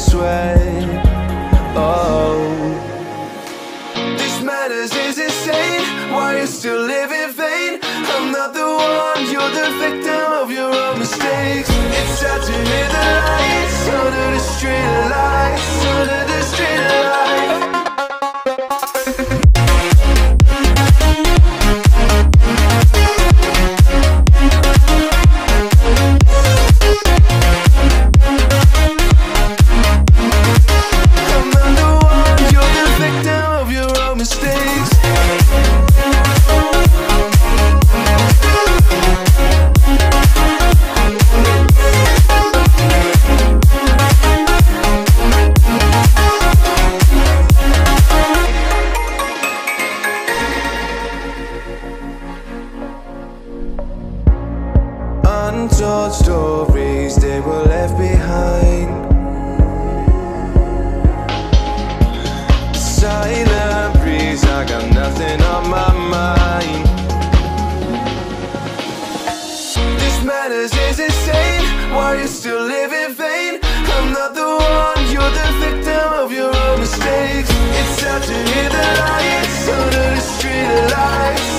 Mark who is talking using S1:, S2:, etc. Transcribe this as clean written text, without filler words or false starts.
S1: sweat. Oh, this madness is insane. Why you still live in vain? I'm not the one, you're the victim of your own mistakes. It's time to hear the lights under the street lights, under the street lights. Untold stories, they were left behind. Silent breeze, I got nothing on my mind. This madness is insane. Why you still live in vain? I'm not the one, you're the victim of your own mistakes. It's time to hear the lights under the street lights.